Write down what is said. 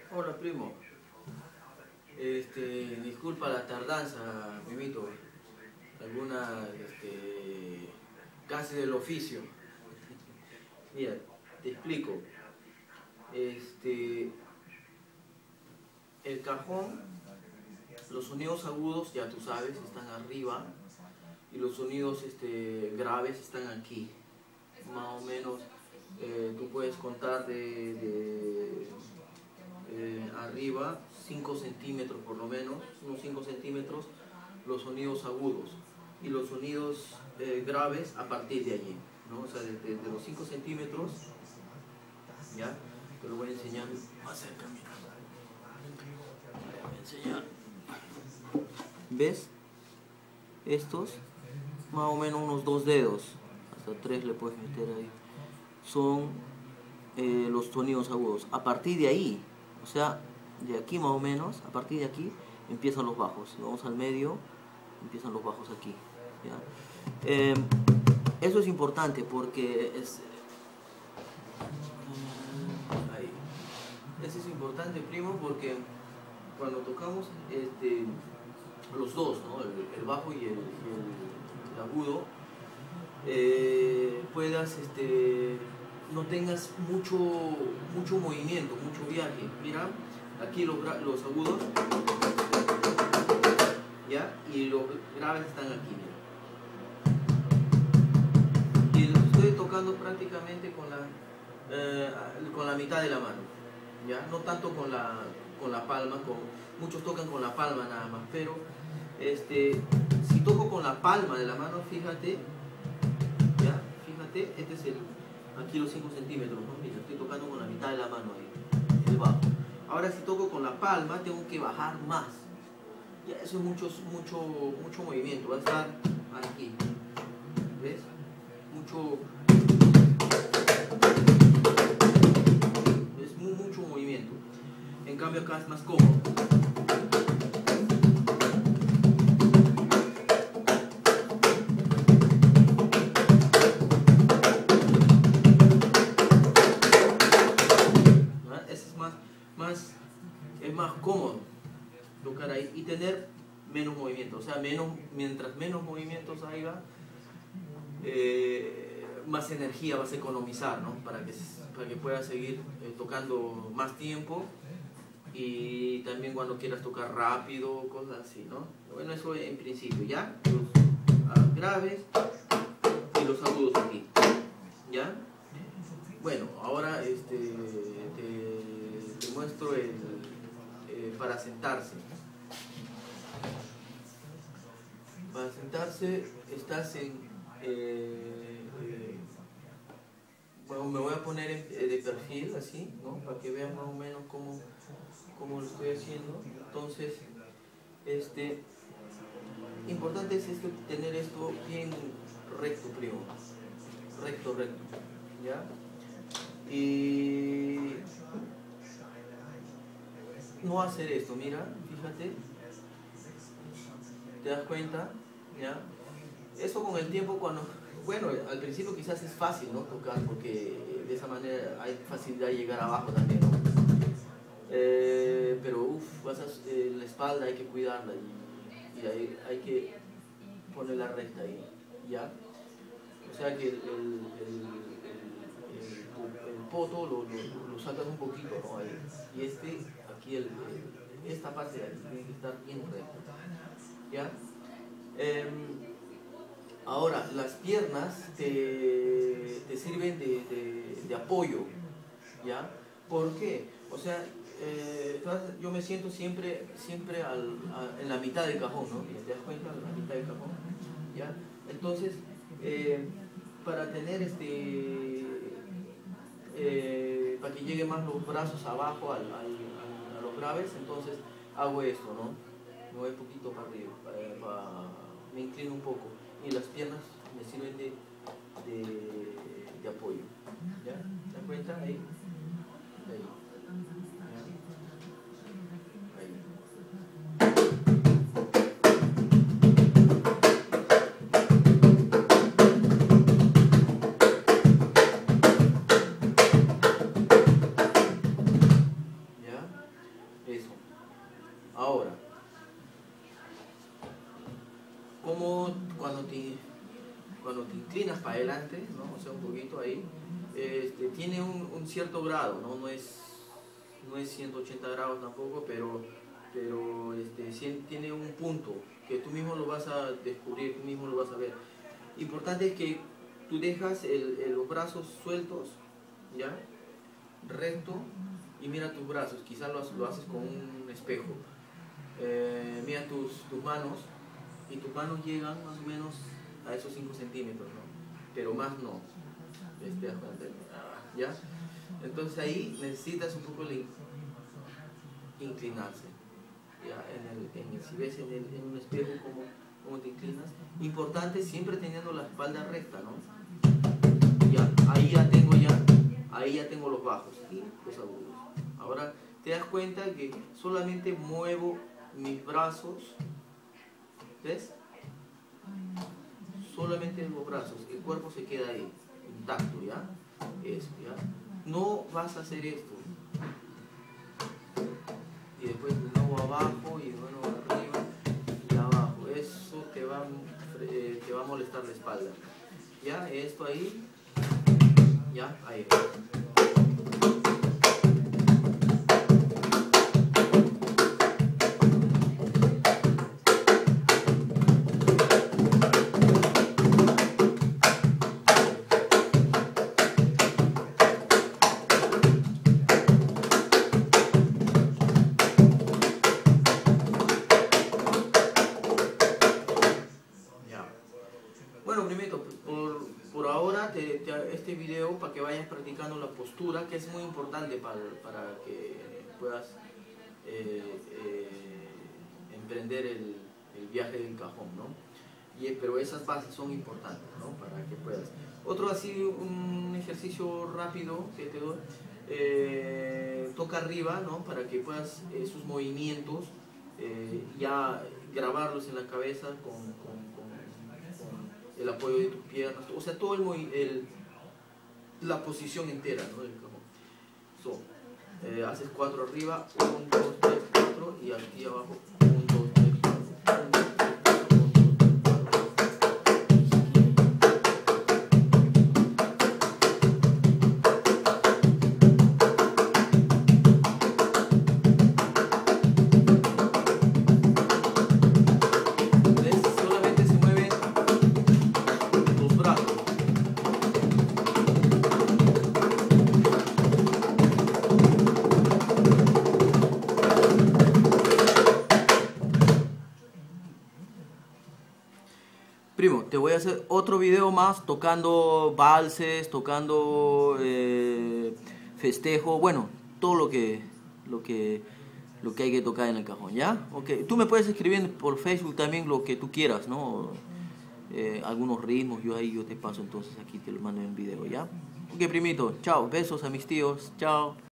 Hola primo, disculpa la tardanza, primito, alguna casi del oficio. Mira, te explico. El cajón, los sonidos agudos, ya tú sabes, están arriba y los sonidos graves están aquí. Más o menos, tú puedes contar de arriba 5 centímetros por lo menos, unos 5 centímetros, los sonidos agudos y los sonidos graves a partir de allí, ¿no? O sea, de los 5 centímetros, ¿ya? Te lo voy a enseñar más cerca, mira. Te voy a enseñar. ¿Ves? Estos, más o menos unos 2 dedos, hasta 3 le puedes meter ahí, son los sonidos agudos. A partir de ahí, o sea, de aquí más o menos, a partir de aquí empiezan los bajos. Vamos al medio, empiezan los bajos aquí, ¿ya? Eso es importante porque ahí. Eso es importante, primo, porque cuando tocamos los dos, ¿no? El bajo y el agudo, puedas no tengas mucho movimiento, mucho viaje. Mira, aquí los agudos, ¿ya? Y los graves están aquí, mira. Y los estoy tocando prácticamente con la mitad de la mano, ¿ya? No tanto con la palma, muchos tocan con la palma nada más, pero si toco con la palma de la mano, fíjate, ¿ya? Fíjate, aquí los 5 centímetros, ¿no? Mira, estoy tocando con la mitad de la mano ahí, el bajo. Ahora si toco con la palma, tengo que bajar más. Ya, eso es mucho movimiento, va a estar aquí, ¿ves? Es mucho movimiento. En cambio acá es más cómodo. Es más cómodo tocar ahí y tener menos movimiento, o sea, mientras menos movimientos haya, más energía vas a economizar, ¿no? Para que puedas seguir tocando más tiempo y también cuando quieras tocar rápido, cosas así, ¿no? Bueno, eso en principio, ¿ya? Los graves y los agudos aquí, ¿ya? Bueno, ahora te muestro para sentarse. Para sentarse estás bueno, me voy a poner de perfil así, ¿no? Para que vean más o menos cómo lo estoy haciendo. Entonces, importante es tener esto bien recto, primo. Recto, ¿ya? Y no hacer esto, mira, fíjate, te das cuenta, ¿ya? Eso con el tiempo, bueno, al principio quizás es fácil, ¿no? Tocar, porque de esa manera hay facilidad de llegar abajo también, ¿no? Pero la espalda hay que cuidarla y hay que ponerla recta ahí, ¿ya? O sea que el poto lo sacas un poquito, ¿no? Ahí. Y aquí esta parte de aquí tiene que estar bien recta, ¿ya? Ahora, las piernas te sirven de apoyo, ¿ya? ¿Por qué? O sea, yo me siento siempre en la mitad del cajón, ¿no? ¿Te das cuenta? En la mitad del cajón, ¿ya? Entonces, para tener para que lleguen más los brazos abajo a los graves, entonces hago esto, ¿no? Me voy un poquito para arriba, me inclino un poco y las piernas me sirven de apoyo, ¿ya? ¿Te das cuenta? Ahí. para adelante, ¿no? O sea, un poquito ahí. Tiene un cierto grado, ¿no? No es 180 grados tampoco, pero tiene un punto que tú mismo lo vas a descubrir, tú mismo lo vas a ver. Importante es que tú dejas los brazos sueltos, ¿ya? Recto, y mira tus brazos, quizás lo haces con un espejo. Mira tus manos, y tus manos llegan más o menos a esos 5 centímetros, ¿no? Pero más no. ¿Ya? Entonces ahí necesitas un poco inclinarse. ¿Ya? Si ves en un espejo cómo te inclinas. Importante siempre teniendo la espalda recta, ¿no? Ya, ahí ya tengo los bajos y los agudos. Ahora te das cuenta que solamente muevo mis brazos, ¿ves? Solamente los brazos, el cuerpo se queda ahí, intacto, ¿ya? Eso, ¿ya? No vas a hacer esto. Y después de nuevo abajo y de nuevo arriba y abajo. Eso te va a molestar la espalda. ¿Ya? Esto ahí. ¿Ya? Ahí. Bueno, primero, por ahora este video para que vayas practicando la postura, que es muy importante para que puedas emprender el viaje del cajón, ¿no? Pero esas bases son importantes, ¿no? Para que puedas. Otro así, un ejercicio rápido que te doy, toca arriba, ¿no? Para que puedas sus movimientos ya grabarlos en la cabeza con el apoyo de tus piernas, o sea, todo la posición entera, ¿no? Del cajón. Haces 4 arriba, 1, 2, 3, 4, y aquí abajo 1, 2, 3, 4, 1, 2, 3, Primo, te voy a hacer otro video más tocando valses, tocando festejo, bueno, todo lo que hay que tocar en el cajón, ¿ya? Okay. Tú me puedes escribir por Facebook también lo que tú quieras, ¿no? Algunos ritmos, yo te paso entonces aquí, te lo mando en video, ¿ya? Ok, primito, chao, besos a mis tíos, chao.